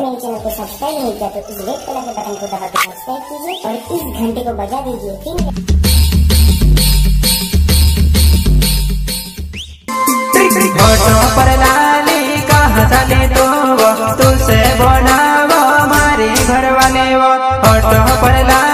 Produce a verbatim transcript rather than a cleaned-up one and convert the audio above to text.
मेरे चैनल को सब्सक्राइब नहीं किया तो इस रेड कलर के बटन को दबा के सब्सक्राइब कीजिए और इस घंटे को बजा दीजिए। होठों पर लाली कहाँ चले तो वो तुझसे बनावो हमारे घर वाले वो होठों पर लाली